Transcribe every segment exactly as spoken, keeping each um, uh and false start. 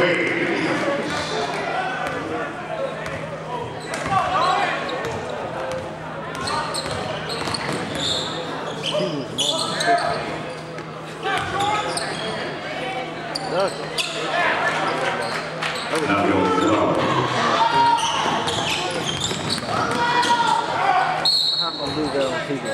Hayes. Now goes the ball. I'm gonna lose that on T V.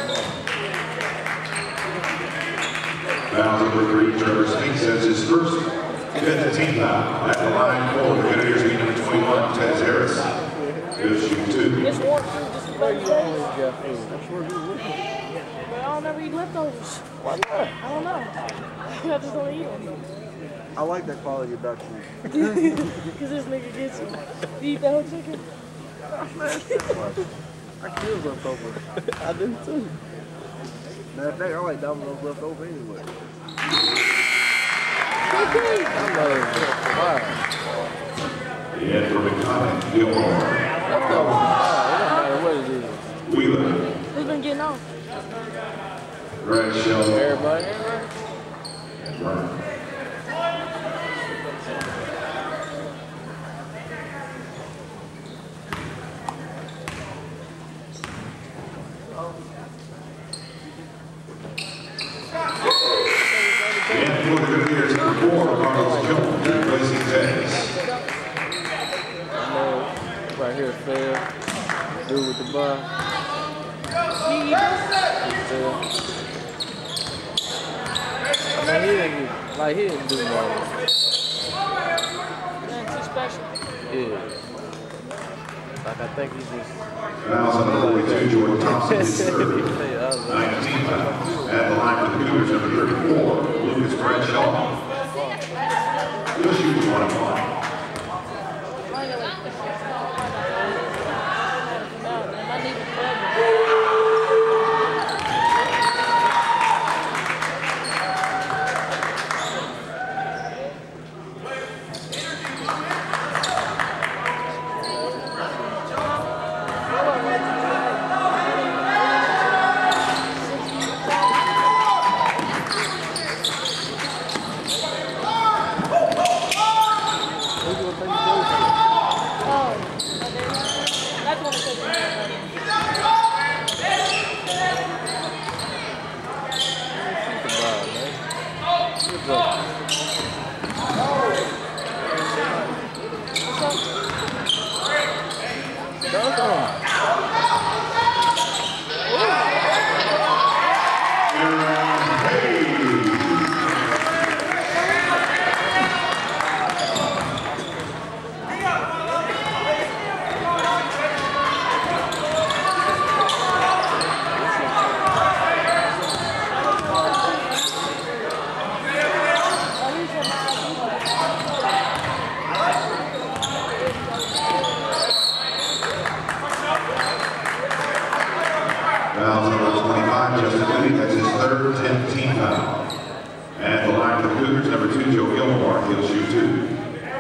Foul number three, Trevor Smith sets his first fifth team foul. At the line for the Grenadiers, being number twenty-one, Tez Harris. He'll shoot two. Just one, just Where you always got food? That's where you live. But I don't ever eat leftovers. Why not? I don't know. I just don't eat them. I like that quality about you. Because this nigga gets it. You eat that whole chicken? I kill leftovers. I do too. Matter of fact, I like Domino's leftover anyway. I love it. Why? The end for McConnell, Gilmore. Leftovers. It don't matter what it is. Wheeler. Who's been getting off? Greg Shell. Everybody? And Ryan. And for the Grenadiers, number four, Carlos Jones, replacing Tez. I know right here, fair. Dude with the bar. You eat I mean, he didn't, like, he didn't do nothing. Nothing too special. Yeah. Like, I think he just... Fouls on number forty-two, Jordan Thompson, his third. nineteen fouls. At the line for the Cougars, number thirty-four, Lucas Bradshaw. He'll shoot one and one. Fouls number twenty-five, Justin Moody, that's his third, tenth team foul. At the line for the Cougars, number two, Joe Gilmore, he'll shoot two.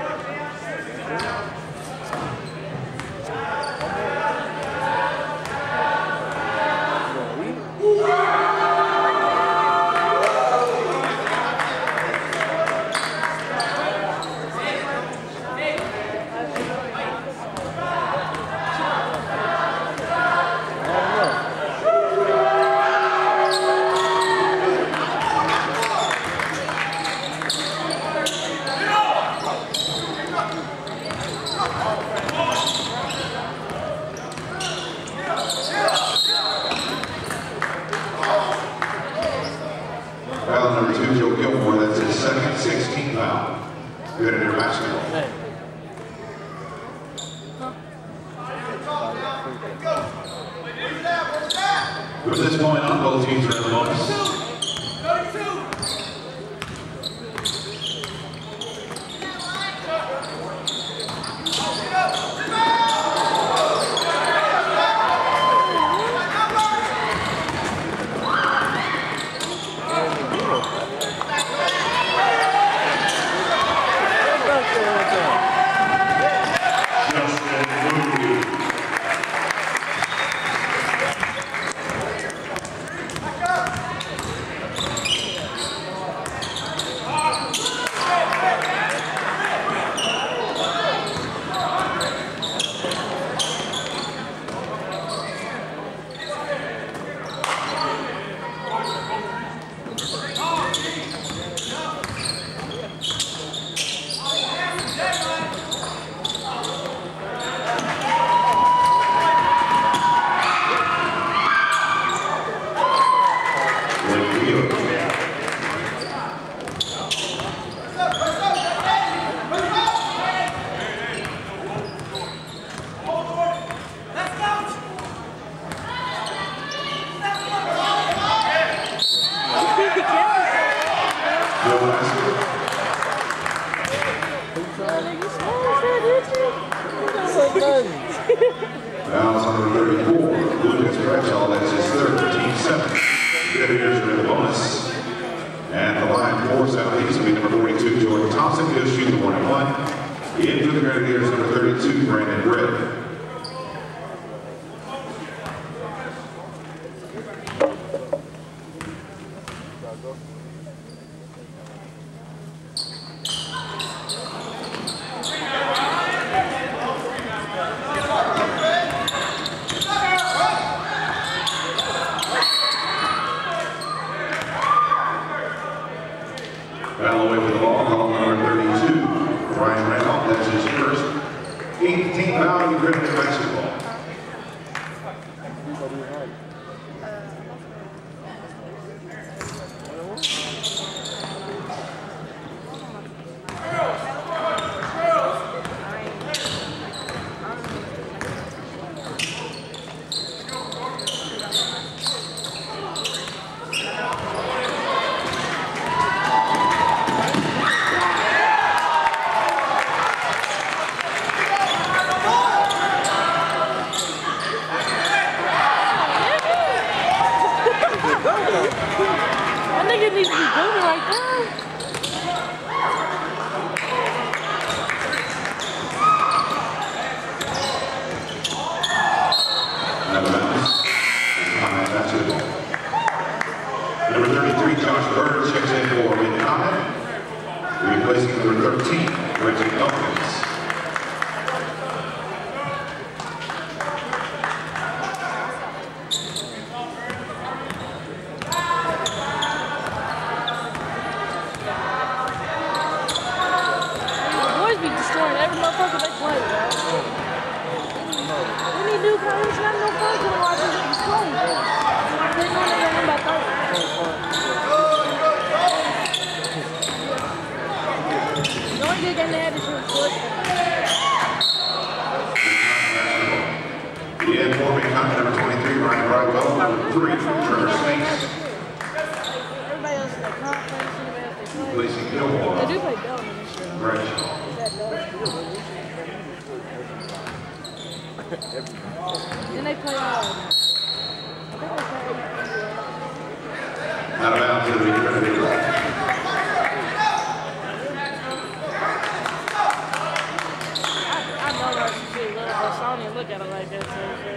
Foul number two, Joe Gilmore, that's his second, sixteenth foul. Good at your basketball. From this point on, both teams are in the bonus. Fouls on number thirty-four, Lucas Bradshaw, that's his third, team seven. Grenadiers are in the bonus. And the line four seven eight will be number forty-two, Jordan Thompson. He'll shoot the one and one. Into the Grenadiers, number thirty-two, Brandon Britt. Foul away with the ball, call number thirty-two, Ryan Reynolds. That's his first eighteenth foul in Grenadier basketball. That nigga needs to be doing right there. Number thirty-three, Josh Bird, checks in for Mid-Comment. Replacing number thirteen, Reggie Elkins. Boys be destroying every motherfucker they play, bro. When he do college, not no fun to watch him get destroyed. They know they're gonna about thirty. The only good game they had is from foot. The end for Mid-Comment, number twenty-three, Ryan Brightwell. Number three, Trevor Snakes. Everybody else is like conference, everybody else they play. Replacing Gilmore. They do play Bellman this year. Bradshaw. Then they play, uh, I think they play, Out of bounds to the Grenadiers. I know that shit, look, but Sony look at it like that, so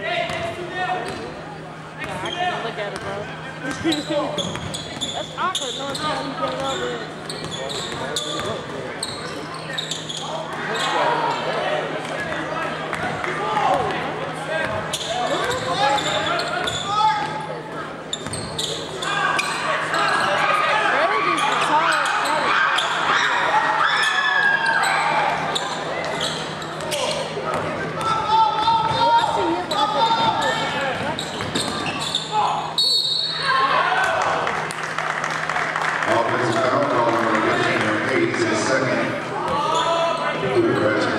nah, I can't look at it, bro. That's awkward, knowing something you can't love it. Offensive foul, call number fifteen, number eight, is his second. Luke Bradshaw.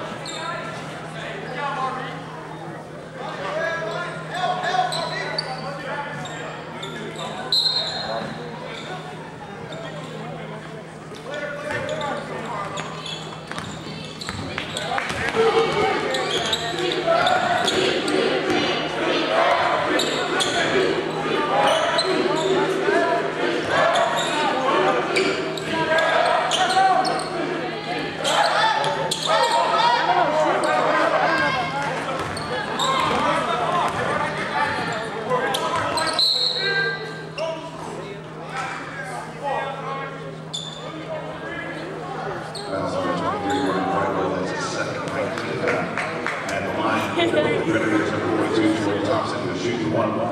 Fouls on number twenty-three, Ryan Brightwell. That's his second, nineteenth foul. At the line, the Grenadiers, number forty-two, Jordan Thompson, will shoot the one and one.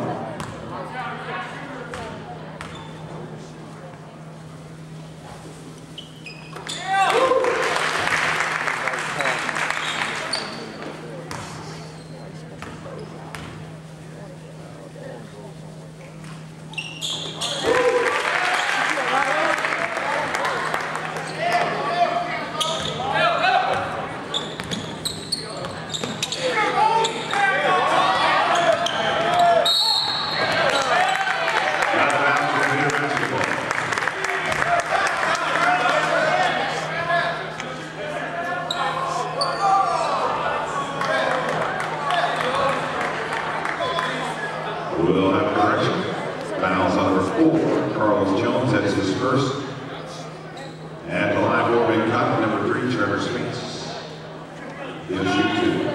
four, Carlos Jones, that's his first. At the line, Warwick Cotton, number three, Trevor Spinks. He'll shoot two.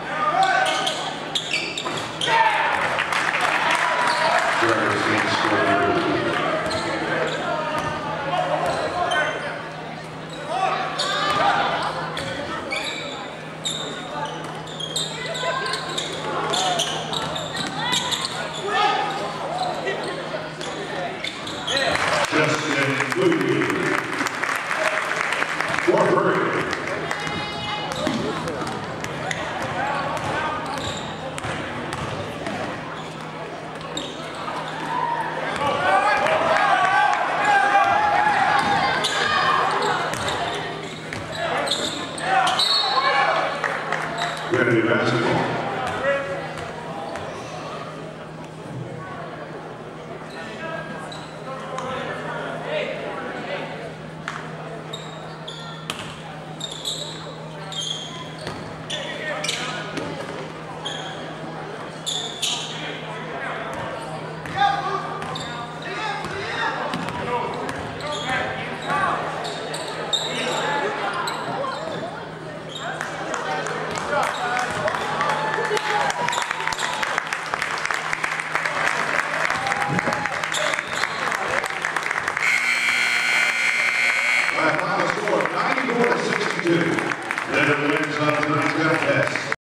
Trevor Spinks scored